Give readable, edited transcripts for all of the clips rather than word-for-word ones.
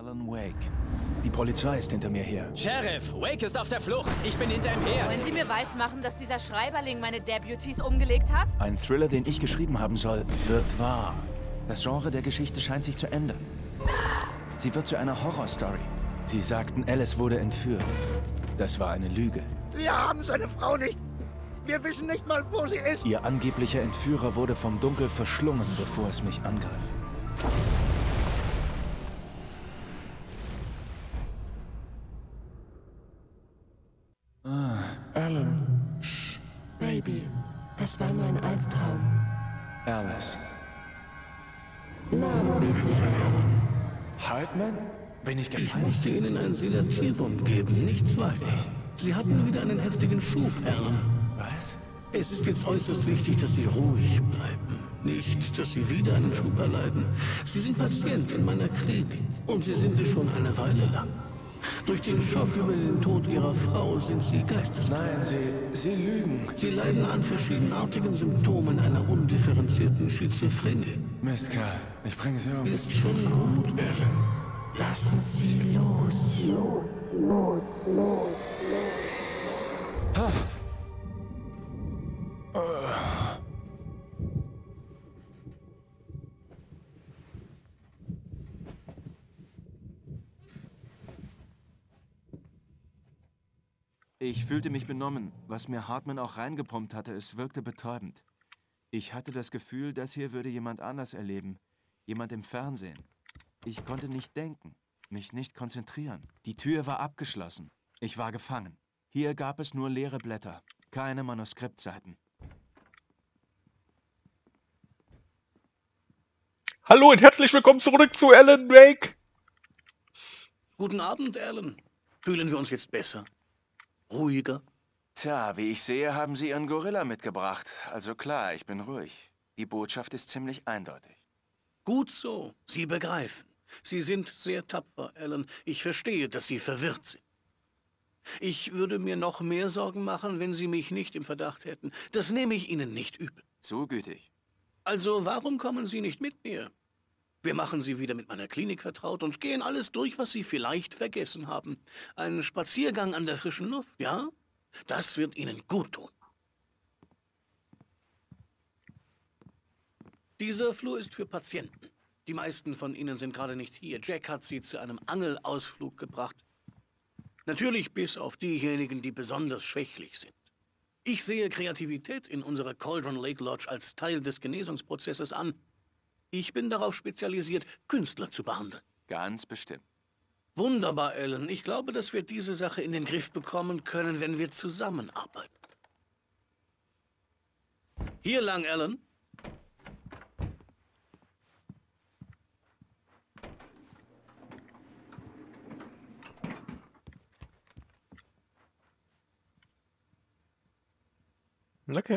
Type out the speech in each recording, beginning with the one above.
Alan Wake. Die Polizei ist hinter mir her. Sheriff, Wake ist auf der Flucht. Ich bin hinter ihm her. Wollen Sie mir weismachen, dass dieser Schreiberling meine Deputies umgelegt hat? Ein Thriller, den ich geschrieben haben soll, wird wahr. Das Genre der Geschichte scheint sich zu ändern. Sie wird zu einer Horrorstory. Sie sagten, Alice wurde entführt. Das war eine Lüge. Wir haben seine Frau nicht. Wir wissen nicht mal, wo sie ist. Ihr angeblicher Entführer wurde vom Dunkel verschlungen, bevor es mich angriff. Alan. Baby, das war nur ein Albtraum. Alice. Namen bitte, Alan. Hartman? Bin ich Ich gefallen? musste Ihnen ein Sedativum geben, nichts weiter. Sie hatten wieder einen heftigen Schub, Alan. Was? Es ist jetzt äußerst wichtig, dass Sie ruhig bleiben. Nicht, dass Sie wieder einen Schub erleiden. Sie sind Patient in meiner Klinik und Sie sind es schon eine Weile lang. Durch den Schock über den Tod Ihrer Frau sind Sie geisteskrank. Nein, Sie lügen. Sie leiden an verschiedenartigen Symptomen einer undifferenzierten Schizophrenie. Mist, Karl. Ich bringe Sie um. Ist schon gut, Alan. Lassen Sie los. Ich fühlte mich benommen. Was mir Hartman auch reingepumpt hatte, es wirkte betäubend. Ich hatte das Gefühl, das hier würde jemand anders erleben. Jemand im Fernsehen. Ich konnte nicht denken, mich nicht konzentrieren. Die Tür war abgeschlossen. Ich war gefangen. Hier gab es nur leere Blätter, keine Manuskriptseiten. Hallo und herzlich willkommen zurück zu Alan Wake. Guten Abend, Alan. Fühlen wir uns jetzt besser? Ruhiger? Tja, wie ich sehe, haben Sie Ihren Gorilla mitgebracht. Also klar, ich bin ruhig. Die Botschaft ist ziemlich eindeutig. Gut so. Sie begreifen. Sie sind sehr tapfer, Alan. Ich verstehe, dass Sie verwirrt sind. Ich würde mir noch mehr Sorgen machen, wenn Sie mich nicht im Verdacht hätten. Das nehme ich Ihnen nicht übel. Zu gütig. Also, warum kommen Sie nicht mit mir? Wir machen Sie wieder mit meiner Klinik vertraut und gehen alles durch, was Sie vielleicht vergessen haben. Ein Spaziergang an der frischen Luft, ja? Das wird Ihnen gut tun. Dieser Flur ist für Patienten. Die meisten von Ihnen sind gerade nicht hier. Jack hat Sie zu einem Angelausflug gebracht. Natürlich bis auf diejenigen, die besonders schwächlich sind. Ich sehe Kreativität in unserer Cauldron Lake Lodge als Teil des Genesungsprozesses an. Ich bin darauf spezialisiert, Künstler zu behandeln. Ganz bestimmt. Wunderbar, Alan. Ich glaube, dass wir diese Sache in den Griff bekommen können, wenn wir zusammenarbeiten. Hier lang, Alan. Okay.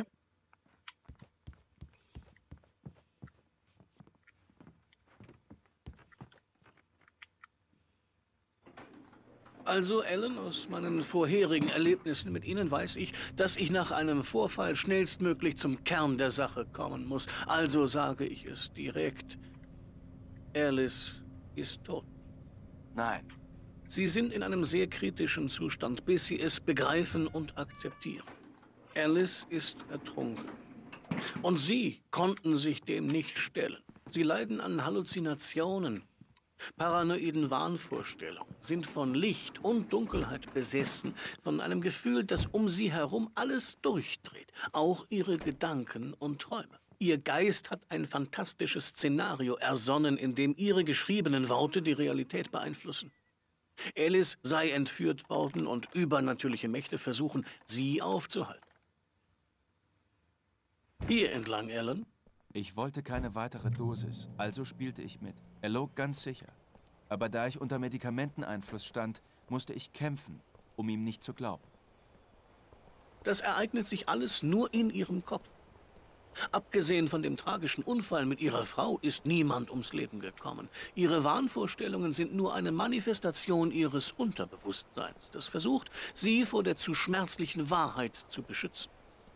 Also, Alan, aus meinen vorherigen Erlebnissen mit Ihnen weiß ich, dass ich nach einem Vorfall schnellstmöglich zum Kern der Sache kommen muss. Also sage ich es direkt. Alice ist tot. Nein. Sie sind in einem sehr kritischen Zustand, bis Sie es begreifen und akzeptieren. Alice ist ertrunken. Und Sie konnten sich dem nicht stellen. Sie leiden an Halluzinationen, paranoiden Wahnvorstellungen, sind von Licht und Dunkelheit besessen, von einem Gefühl, das um Sie herum alles durchdreht, auch Ihre Gedanken und Träume. Ihr Geist hat ein fantastisches Szenario ersonnen, in dem Ihre geschriebenen Worte die Realität beeinflussen. Alice sei entführt worden und übernatürliche Mächte versuchen, sie aufzuhalten. Hier entlang, Alan. Ich wollte keine weitere Dosis, also spielte ich mit. Er log ganz sicher. Aber da ich unter Medikamenteneinfluss stand, musste ich kämpfen, um ihm nicht zu glauben. Das ereignet sich alles nur in Ihrem Kopf. Abgesehen von dem tragischen Unfall mit Ihrer Frau ist niemand ums Leben gekommen. Ihre Wahnvorstellungen sind nur eine Manifestation Ihres Unterbewusstseins, das versucht, Sie vor der zu schmerzlichen Wahrheit zu beschützen.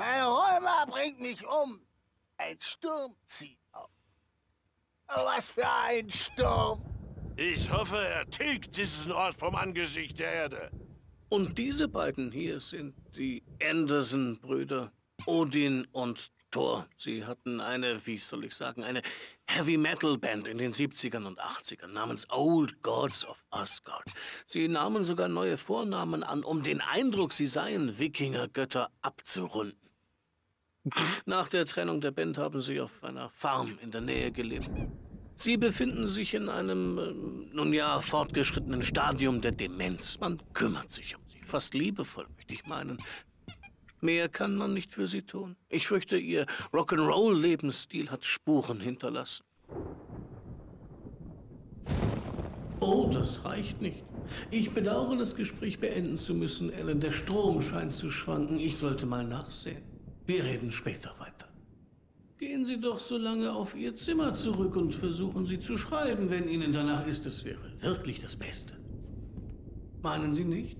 Mein Rheuma bringt mich um. Ein Sturm zieht auf. Oh, was für ein Sturm. Ich hoffe, er tilgt diesen Ort vom Angesicht der Erde. Und diese beiden hier sind die Anderson-Brüder, Odin und Thor. Sie hatten eine, wie soll ich sagen, eine Heavy-Metal-Band in den 70ern und 80ern namens Old Gods of Asgard. Sie nahmen sogar neue Vornamen an, um den Eindruck, sie seien Wikinger-Götter abzurunden. Nach der Trennung der Band haben sie auf einer Farm in der Nähe gelebt. Sie befinden sich in einem, nun ja, fortgeschrittenen Stadium der Demenz. Man kümmert sich um sie, fast liebevoll, möchte ich meinen. Mehr kann man nicht für sie tun. Ich fürchte, ihr Rock'n'Roll-Lebensstil hat Spuren hinterlassen. Oh, das reicht nicht. Ich bedauere, das Gespräch beenden zu müssen, Ellen. Der Strom scheint zu schwanken. Ich sollte mal nachsehen. Wir reden später weiter. Gehen Sie doch so lange auf Ihr Zimmer zurück und versuchen Sie zu schreiben, wenn Ihnen danach ist. Es wäre wirklich das Beste. Meinen Sie nicht?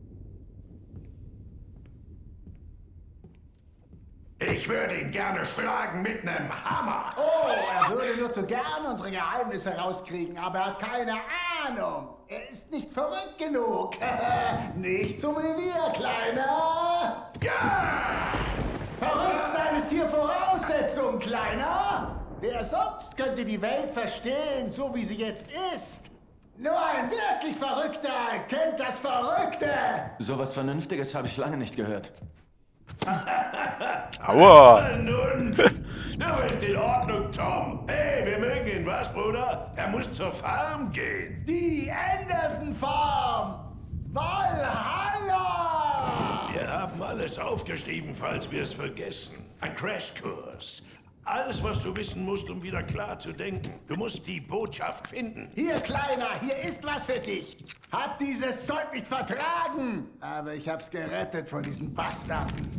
Ich würde ihn gerne schlagen mit einem Hammer. Oh, er würde nur zu gern unsere Geheimnisse rauskriegen, aber er hat keine Ahnung. Er ist nicht verrückt genug. Nicht so wie wir, Kleiner. Ja! Verrückt sein ist hier Voraussetzung, Kleiner. Wer sonst könnte die Welt verstehen, so wie sie jetzt ist? Nur ein wirklich Verrückter kennt das Verrückte. Sowas Vernünftiges habe ich lange nicht gehört. Aua! Vernunft! Du bist in Ordnung, Tom. Hey, wir mögen ihn, was, Bruder? Er muss zur Farm gehen. Die Anderson Farm. Valhalla. Wir haben alles aufgeschrieben, falls wir es vergessen. Ein Crashkurs. Alles, was du wissen musst, um wieder klar zu denken. Du musst die Botschaft finden. Hier, Kleiner, hier ist was für dich. Hab dieses Zeug nicht vertragen. Aber ich hab's gerettet von diesen Bastarden.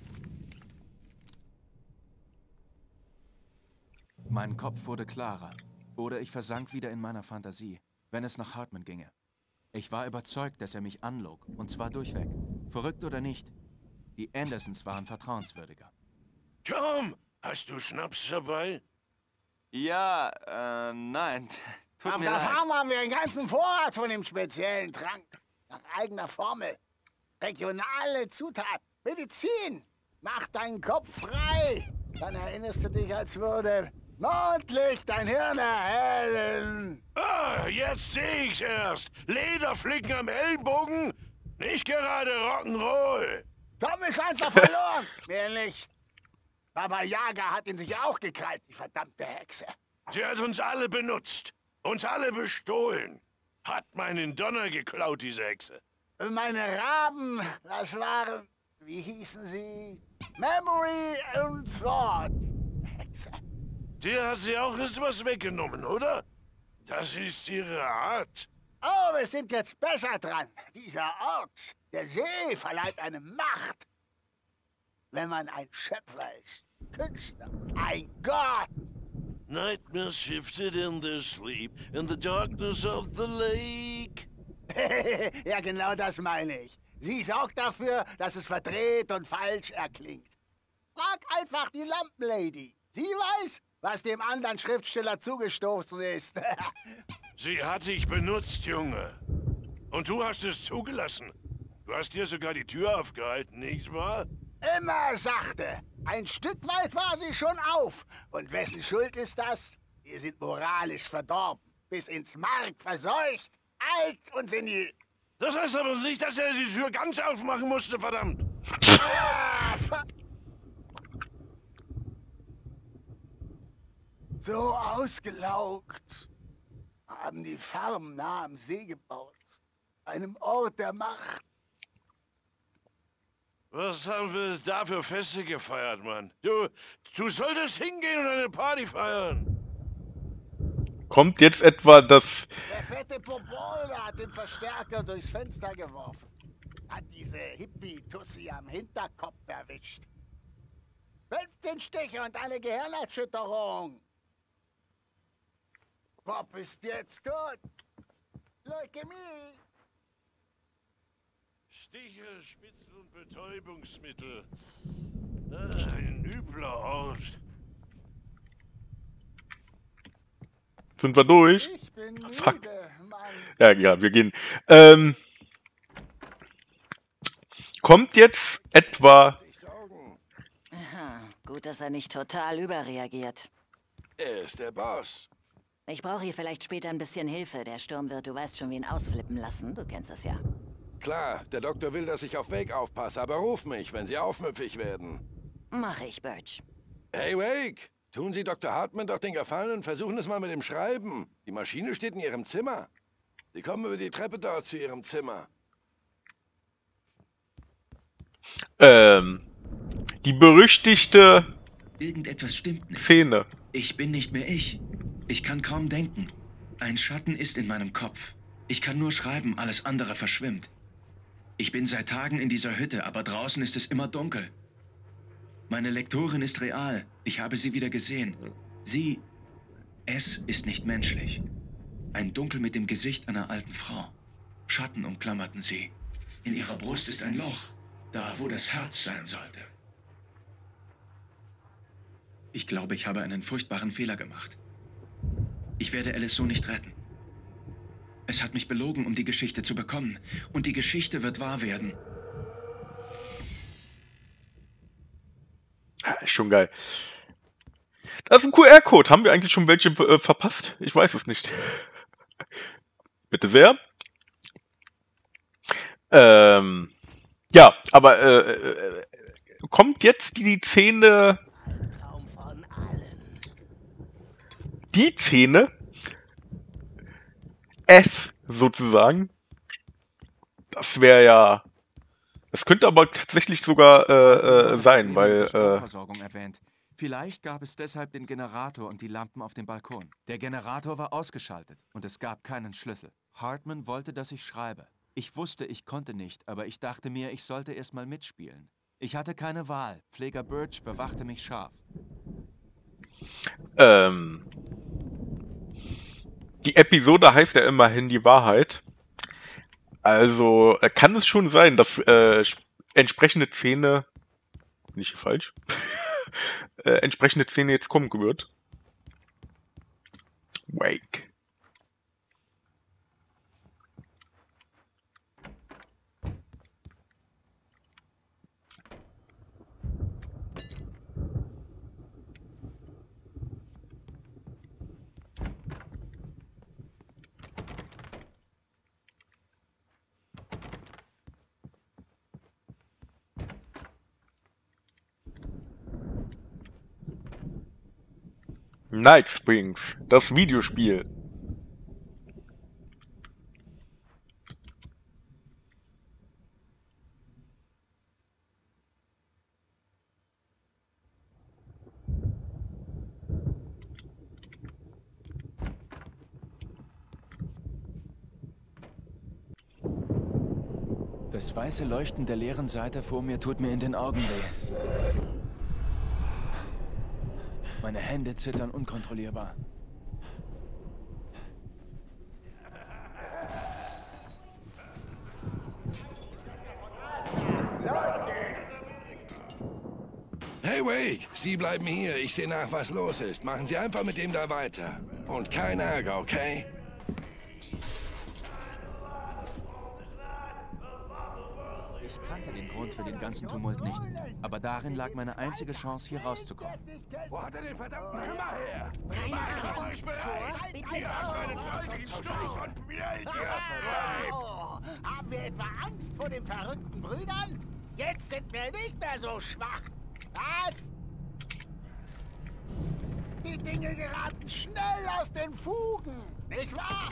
Mein Kopf wurde klarer. Oder ich versank wieder in meiner Fantasie, wenn es nach Hartman ginge. Ich war überzeugt, dass er mich anlog. Und zwar durchweg. Verrückt oder nicht. Die Andersons waren vertrauenswürdiger. Tom, hast du Schnaps dabei? Ja, nein. Tut Auf mir der leid. Farm haben wir einen ganzen Vorrat von dem speziellen Trank. Nach eigener Formel. Regionale Zutaten. Medizin. Mach deinen Kopf frei. Dann erinnerst du dich, als würde Mondlicht dein Hirn erhellen. Ah, jetzt sehe ich's erst. Lederflicken am Ellenbogen? Nicht gerade Rock'n'Roll. Tom ist einfach verloren. Mehr nicht. Baba Yaga hat ihn sich auch gekrallt, die verdammte Hexe. Sie hat uns alle benutzt. Uns alle bestohlen. Hat meinen Donner geklaut, diese Hexe. Meine Raben, das waren, wie hießen sie? Memory und Thought. Hexe. Dir hat sie auch etwas weggenommen, oder? Das ist ihre Art. Oh, wir sind jetzt besser dran. Dieser Ort, der See, verleiht eine Macht. Wenn man ein Schöpfer ist, Künstler, ein Gott. Nightmare shifted in their sleep in the darkness of the lake. Ja, genau das meine ich. Sie sorgt dafür, dass es verdreht und falsch erklingt. Frag einfach die Lampenlady. Sie weiß, was dem anderen Schriftsteller zugestoßen ist. Sie hat dich benutzt, Junge. Und du hast es zugelassen. Du hast dir sogar die Tür aufgehalten, nicht wahr? Immer sachte. Ein Stück weit war sie schon auf. Und wessen Schuld ist das? Wir sind moralisch verdorben, bis ins Mark verseucht, alt und senil. Das heißt aber nicht, dass er die Tür ganz aufmachen musste, verdammt. So ausgelaugt haben die Farmen nah am See gebaut. Einem Ort der Macht. Was haben wir da für Feste gefeiert, Mann? Du solltest hingehen und eine Party feiern. Kommt jetzt etwa das... Der fette Popolda hat den Verstärker durchs Fenster geworfen. Hat diese Hippie-Tussi am Hinterkopf erwischt. 15 Stiche und eine Gehirnerschütterung. Bob ist jetzt tot. Leukämie. Stiche, Spitzel und Betäubungsmittel. Ein übler Ort. Sind wir durch? Ich bin Fuck. müde, Mann. Ja, wir gehen. Kommt jetzt etwa... Aha, gut, dass er nicht total überreagiert. Er ist der Boss. Ich brauche hier vielleicht später ein bisschen Hilfe. Der Sturm wird, du weißt schon, wen ausflippen lassen. Du kennst das ja. Klar, der Doktor will, dass ich auf Wake aufpasse, aber ruf mich, wenn Sie aufmüpfig werden. Mach ich, Birch. Hey, Wake! Tun Sie Dr. Hartman doch den Gefallen und versuchen es mal mit dem Schreiben. Die Maschine steht in Ihrem Zimmer. Sie kommen über die Treppe dort zu Ihrem Zimmer. Die berüchtigte Irgendetwas stimmt nicht. Szene. Ich bin nicht mehr ich. Ich kann kaum denken. Ein Schatten ist in meinem Kopf. Ich kann nur schreiben, alles andere verschwimmt. Ich bin seit Tagen in dieser Hütte, aber draußen ist es immer dunkel. Meine Lektorin ist real. Ich habe sie wieder gesehen. Es ist nicht menschlich. Ein Dunkel mit dem Gesicht einer alten Frau. Schatten umklammerten sie. In ihrer Brust ist ein Loch, da wo das Herz sein sollte. Ich glaube, ich habe einen furchtbaren Fehler gemacht. Ich werde Alice so nicht retten. Es hat mich belogen, um die Geschichte zu bekommen. Und die Geschichte wird wahr werden. Ist schon geil. Das ist ein QR-Code. Haben wir eigentlich schon welche verpasst? Ich weiß es nicht. Bitte sehr. Ja, aber kommt jetzt die Szene... Die Szene... S sozusagen. Das wäre ja... Das könnte aber tatsächlich sogar sein, weil... Stromversorgung erwähnt. Vielleicht gab es deshalb den Generator und die Lampen auf dem Balkon. Der Generator war ausgeschaltet und es gab keinen Schlüssel. Hartman wollte, dass ich schreibe. Ich wusste, ich konnte nicht, aber ich dachte mir, ich sollte erst mal mitspielen. Ich hatte keine Wahl. Pfleger Birch bewachte mich scharf. Die Episode heißt ja immerhin die Wahrheit. Also kann es schon sein, dass entsprechende Szene... Bin ich hier falsch? Entsprechende Szene jetzt kommen wird. Wake. Night Springs, das Videospiel. Das weiße Leuchten der leeren Seite vor mir tut mir in den Augen weh. Meine Hände zittern unkontrollierbar. Hey, Wake, Sie bleiben hier. Ich sehe nach, was los ist. Machen Sie einfach mit dem da weiter. Und kein Ärger, okay? Ich kannte den Grund für den ganzen Tumult nicht. Aber darin lag meine einzige Chance, hier rauszukommen. Wo hat er den verdammten Hammer her? Oh, haben wir etwa Angst vor den verrückten Brüdern? Jetzt sind wir nicht mehr so schwach. Was? Die Dinge geraten schnell aus den Fugen, nicht wahr?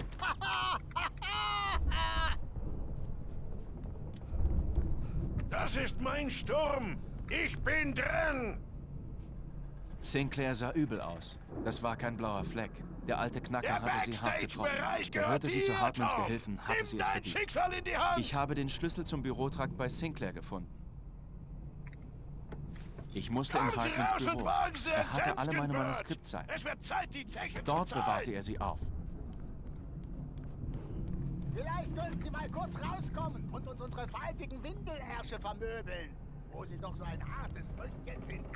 Das ist mein Sturm. Ich bin dran. Sinclair sah übel aus. Das war kein blauer Fleck. Der alte Knacker hatte sie hart getroffen. Gehörte sie zu Hartmans Gehilfen, hatte sie es verdient. Ich habe den Schlüssel zum Bürotrakt bei Sinclair gefunden. Ich musste in Hartmans Büro. Er hatte alle meine Manuskriptseiten. Dort bewahrte er sie auf. Vielleicht könnten Sie mal kurz rauskommen und uns unsere faltigen Windelärsche vermöbeln. wo sie doch so ein hartes Früchtchen sind.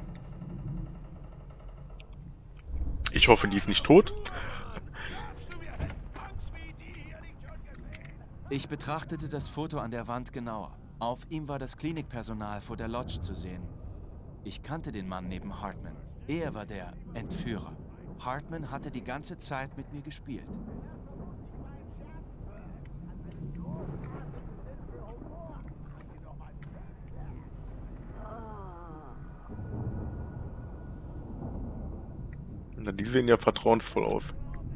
Ich hoffe, die ist nicht tot. Ich betrachtete das Foto an der Wand genauer. Auf ihm war das Klinikpersonal vor der Lodge zu sehen. Ich kannte den Mann neben Hartman. Er war der Entführer. Hartman hatte die ganze Zeit mit mir gespielt. Na, die sehen ja vertrauensvoll aus.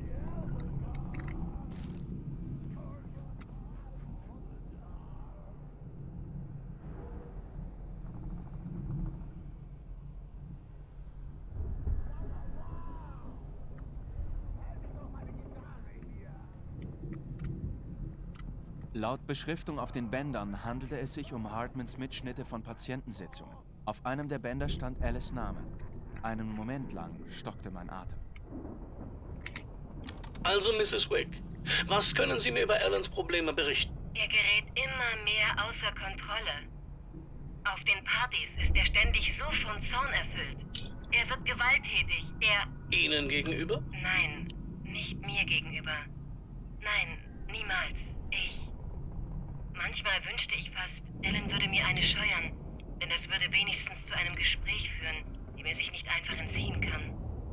Laut Beschriftung auf den Bändern handelte es sich um Hartmans Mitschnitte von Patientensitzungen. Auf einem der Bänder stand Alice' Name. Einen Moment lang stockte mein Atem. Also, Mrs. Wick, was können Sie mir über Allens Probleme berichten? Er gerät immer mehr außer Kontrolle. Auf den Partys ist er ständig so von Zorn erfüllt. Er wird gewalttätig. Ihnen gegenüber? Nein, nicht mir gegenüber. Nein, niemals. Manchmal wünschte ich fast, Alan würde mir eine scheuern, denn das würde wenigstens zu einem Gespräch führen, dem er sich nicht einfach entziehen kann.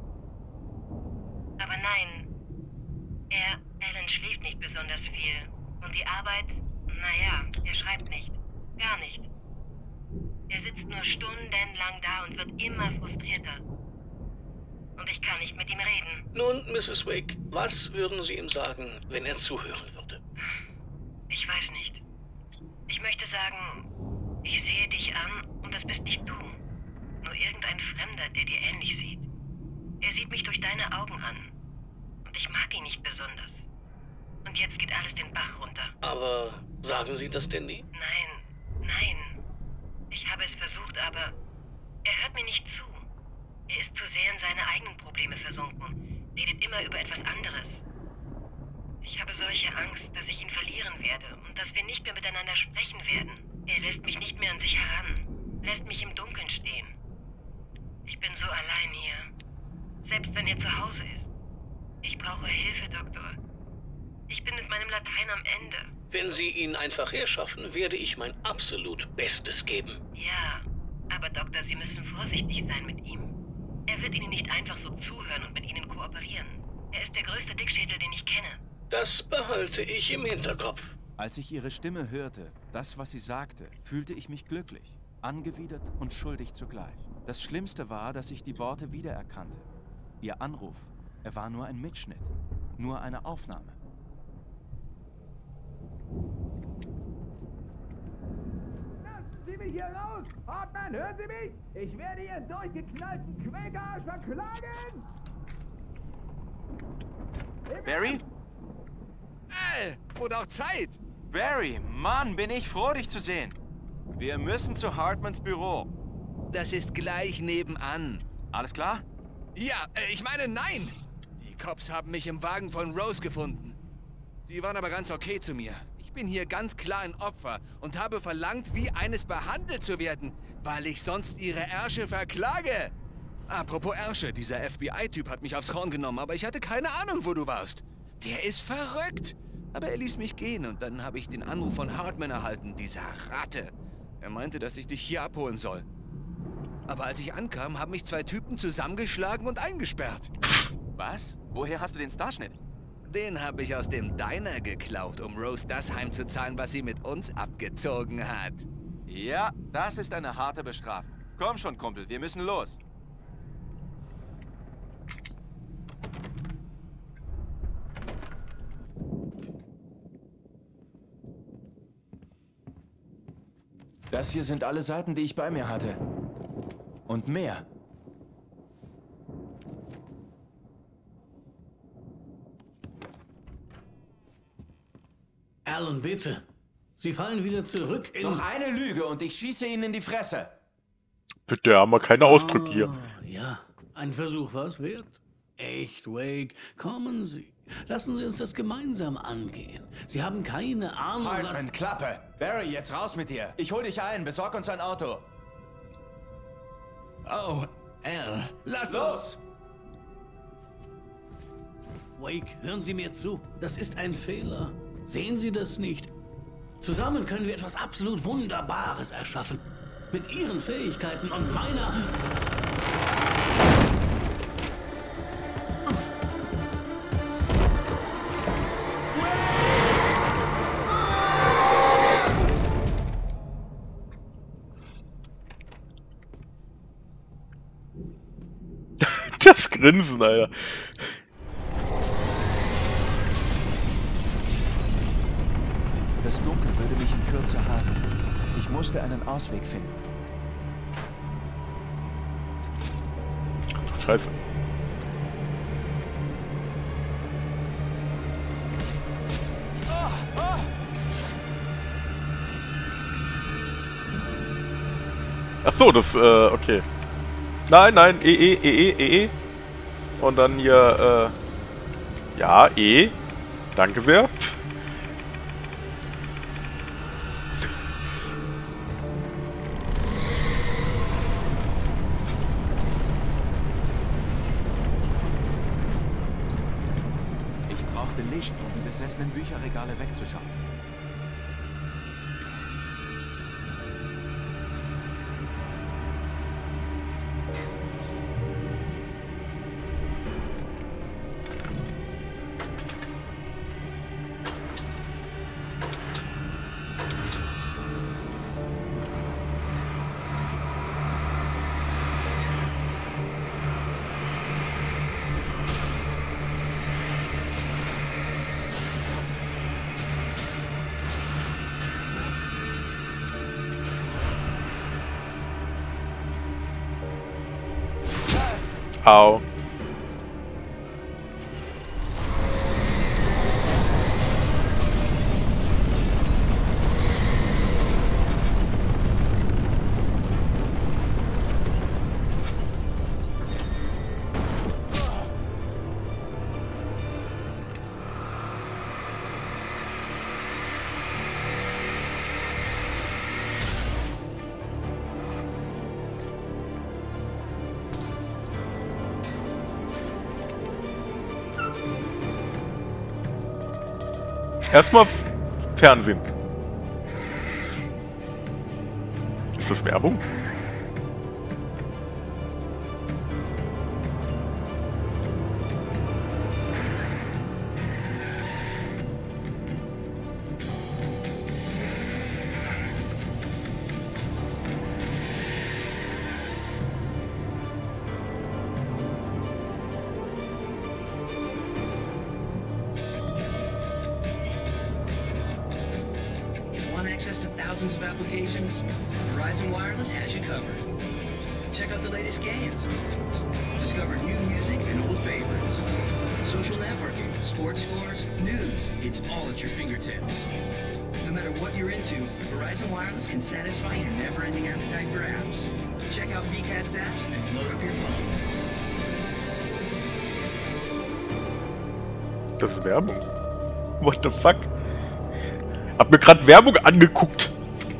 Aber nein, Alan schläft nicht besonders viel. Und die Arbeit, naja, er schreibt nicht. Gar nicht. Er sitzt nur stundenlang da und wird immer frustrierter. Und ich kann nicht mit ihm reden. Nun, Mrs. Wick, was würden Sie ihm sagen, wenn er zuhören würde? Ich weiß nicht. Ich möchte sagen, ich sehe dich an und das bist nicht du. Nur irgendein Fremder, der dir ähnlich sieht. Er sieht mich durch deine Augen an. Und ich mag ihn nicht besonders. Und jetzt geht alles den Bach runter. Aber sagen Sie das denn nie? Nein. Ich habe es versucht, aber er hört mir nicht zu. Er ist zu sehr in seine eigenen Probleme versunken. Redet immer über etwas anderes. Ich habe solche Angst, dass ich ihn verlieren werde und dass wir nicht mehr miteinander sprechen werden. Er lässt mich nicht mehr an sich heran, lässt mich im Dunkeln stehen. Ich bin so allein hier, selbst wenn er zu Hause ist. Ich brauche Hilfe, Doktor. Ich bin mit meinem Latein am Ende. Wenn Sie ihn einfach herschaffen, werde ich mein absolut Bestes geben. Ja, aber Doktor, Sie müssen vorsichtig sein mit ihm. Er wird Ihnen nicht einfach so zuhören und mit Ihnen kooperieren. Er ist der größte Dickschädel, den ich kenne. Das behalte ich im Hinterkopf. Als ich ihre Stimme hörte, das, was sie sagte, fühlte ich mich glücklich, angewidert und schuldig zugleich. Das Schlimmste war, dass ich die Worte wiedererkannte. Ihr Anruf, er war nur ein Mitschnitt, nur eine Aufnahme. Lassen Sie mich hier raus! Hartman, hören Sie mich? Ich werde Ihren durchgeknallten Quäkerarsch verklagen! Barry? Wurde auch Zeit! Barry, Mann, bin ich froh, dich zu sehen. Wir müssen zu Hartmans Büro. Das ist gleich nebenan. Alles klar? Ja, ich meine, nein! Die Cops haben mich im Wagen von Rose gefunden. Sie waren aber ganz okay zu mir. Ich bin hier ganz klar ein Opfer und habe verlangt, wie eines behandelt zu werden, weil ich sonst ihre Ärsche verklage. Apropos Ärsche, dieser FBI-Typ hat mich aufs Korn genommen, aber ich hatte keine Ahnung, wo du warst. Der ist verrückt. Aber er ließ mich gehen und dann habe ich den Anruf von Hartman erhalten, dieser Ratte. Er meinte, dass ich dich hier abholen soll. Aber als ich ankam, haben mich zwei Typen zusammengeschlagen und eingesperrt. Was? Woher hast du den Starschnitt? Den habe ich aus dem Diner geklaut, um Rose das heimzuzahlen, was sie mit uns abgezogen hat. Ja, das ist eine harte Bestrafung. Komm schon, Kumpel, wir müssen los. Das hier sind alle Seiten, die ich bei mir hatte. Und mehr. Alan, bitte. Sie fallen wieder zurück in... Noch eine Lüge und ich schieße Ihnen in die Fresse. Bitte, haben wir keine Ausdrücke hier. Ja, ein Versuch war es wert. Echt, Wake, kommen Sie. Lassen Sie uns das gemeinsam angehen. Sie haben keine Ahnung, Hartman, Klappe! Barry, jetzt raus mit dir! Ich hol dich ein, besorg uns ein Auto! Oh, Al, lass los! Wake, hören Sie mir zu. Das ist ein Fehler. Sehen Sie das nicht? Zusammen können wir etwas absolut Wunderbares erschaffen. Mit Ihren Fähigkeiten und meiner... Das Grinsen, Alter. Das Dunkel würde mich in Kürze haben. Ich musste einen Ausweg finden. Ach du Scheiße. Ach so, das, okay. Nein, nein, E. Und dann hier, ja, E. Danke sehr. Ich brauchte Licht, um die besessenen Bücherregale wegzuschaffen. Au. Erstmal Fernsehen. Ist das Werbung? Access to thousands of applications? Verizon Wireless has you covered. Check out the latest games. Discover new music and old favorites. Social networking, sports scores, news. It's all at your fingertips. No matter what you're into, Verizon Wireless can satisfy your never-ending appetite for apps. Check out VCast apps and load up your phone. Das ist Werbung. What the fuck? Hab mir gerade Werbung angeguckt.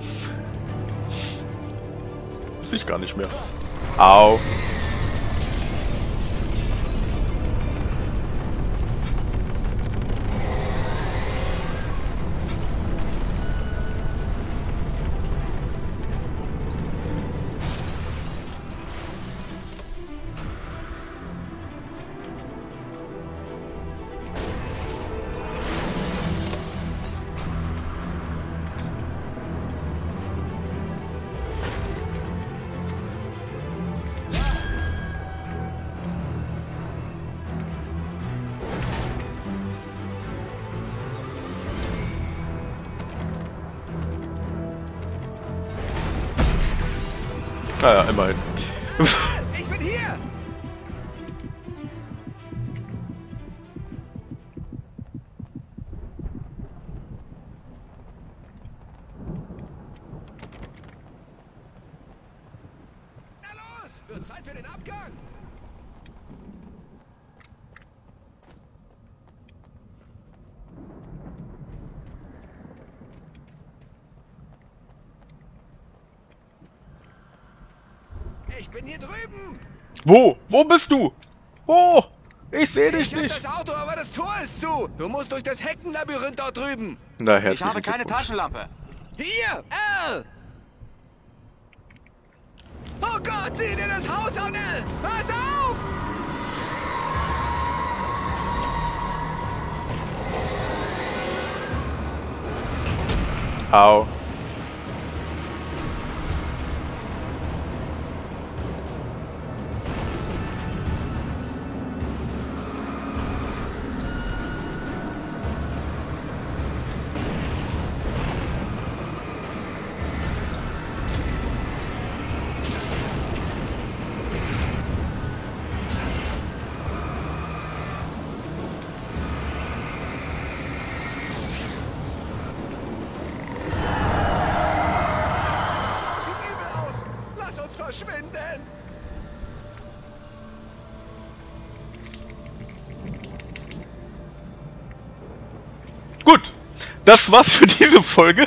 Weiß ich gar nicht mehr. Au. Naja, immerhin. Ich bin hier! Na los! Wird Zeit für den Abgang! Ich bin hier drüben. Wo? Wo bist du? Wo? Ich sehe dich nicht. Ich hab das Auto, aber das Tor ist zu. Du musst durch das Heckenlabyrinth dort drüben. Na, ich habe keine Taschenlampe. Hier, Al! Oh Gott, sieh dir das Haus an, Al! Pass auf! Au. Verschwinden! Gut, das war's für diese Folge.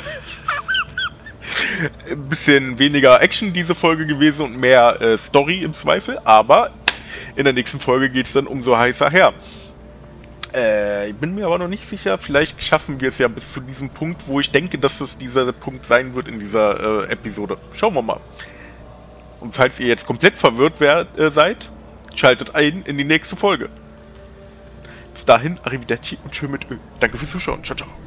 Ein bisschen weniger Action diese Folge gewesen und mehr Story im Zweifel, aber in der nächsten Folge geht's dann umso heißer her. Ich bin mir aber noch nicht sicher, vielleicht schaffen wir es ja bis zu diesem Punkt, wo ich denke, dass es dieser Punkt sein wird in dieser Episode. Schauen wir mal. Und falls ihr jetzt komplett verwirrt seid, schaltet ein in die nächste Folge. Bis dahin, Arrivederci und schön mit Ö. Danke fürs Zuschauen. Ciao, ciao.